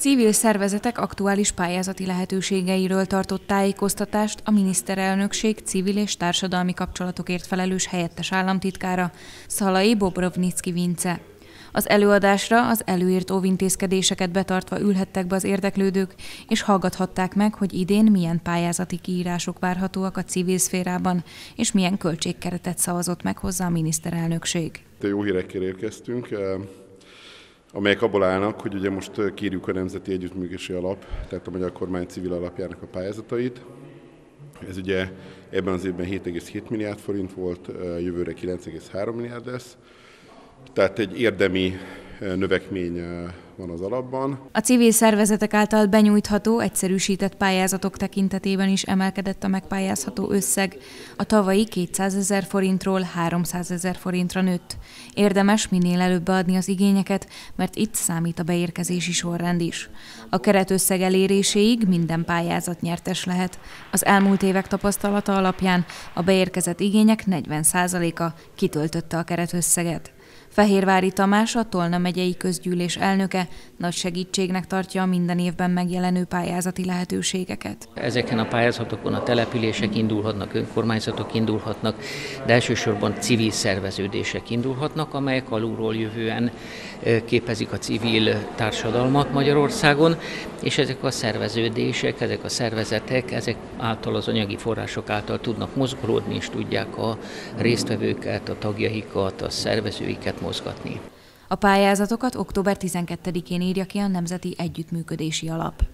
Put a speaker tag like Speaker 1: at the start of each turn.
Speaker 1: Civil szervezetek aktuális pályázati lehetőségeiről tartott tájékoztatást a miniszterelnökség civil és társadalmi kapcsolatokért felelős helyettes államtitkára, Szalai Bobrovnicki Vince. Az előadásra az előírt óvintézkedéseket betartva ülhettek be az érdeklődők, és hallgathatták meg, hogy idén milyen pályázati kiírások várhatóak a civil szférában, és milyen költségkeretet szavazott meg hozzá a miniszterelnökség.
Speaker 2: Jó hírekkel érkeztünk, amelyek abból állnak, hogy ugye most kírjuk a Nemzeti Együttműködési Alap, tehát a Magyar Kormány civil alapjának a pályázatait. Ez ugye ebben az évben 7,7 milliárd forint volt, jövőre 9,3 milliárd lesz. Tehát egy érdemi növekmény van az alapban.
Speaker 1: A civil szervezetek által benyújtható, egyszerűsített pályázatok tekintetében is emelkedett a megpályázható összeg. A tavalyi 200 000 forintról 300 000 forintra nőtt. Érdemes minél előbb beadni az igényeket, mert itt számít a beérkezési sorrend is. A keretösszeg eléréséig minden pályázat nyertes lehet. Az elmúlt évek tapasztalata alapján a beérkezett igények 40%-a kitöltötte a keretösszeget. Fehérvári Tamás, a Tolna megyei közgyűlés elnöke nagy segítségnek tartja a minden évben megjelenő pályázati lehetőségeket.
Speaker 3: Ezeken a pályázatokon a települések indulhatnak, önkormányzatok indulhatnak, de elsősorban civil szerveződések indulhatnak, amelyek alulról jövően képezik a civil társadalmat Magyarországon, és ezek a szerveződések, ezek a szervezetek, ezek által az anyagi források által tudnak mozgolódni, és tudják a résztvevőket, a tagjaikat, a szervezőiket mozgatni.
Speaker 1: A pályázatokat október 12-én írja ki a Nemzeti Együttműködési Alap.